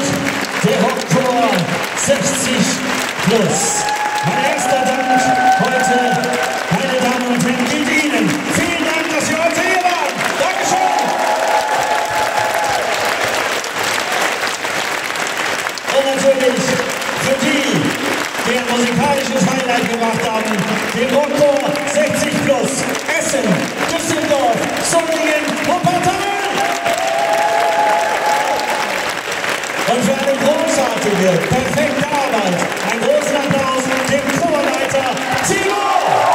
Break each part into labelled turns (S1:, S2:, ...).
S1: erneut der Rockchor 60 plus. Mein erster Dank heute, meine Damen und Herren, gilt Ihnen. Vielen Dank, dass Sie heute hier waren. Dankeschön. Und natürlich für die, die ein musikalisches Highlight gemacht haben, den Rockchor 60 plus, Essen, Düsseldorf, Solingen und Partei. Und für eine großartige, perfekte Arbeit, einen großen Applaus dem Chorleiter Timo!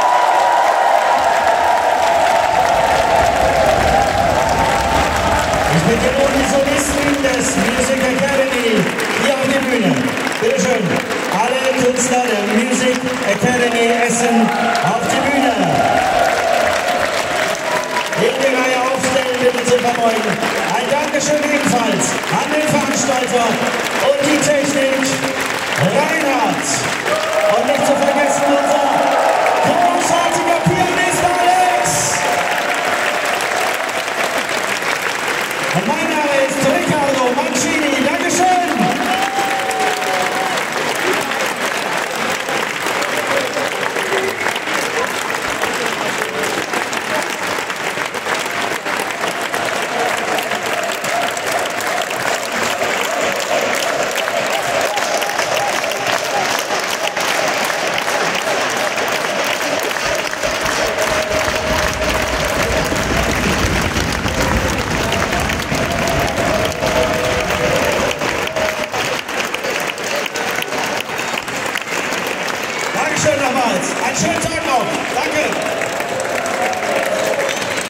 S1: Ich bitte nun die Solisten des Music Academy hier auf die Bühne. Bitte schön, alle Künstler der Music Academy Essen auf die Bühne. In die Reihe aufstellen, bitte zu verbeugen. Ein Dankeschön ebenfalls an den Veranstalter und die Technik Reinhard. Und nicht zu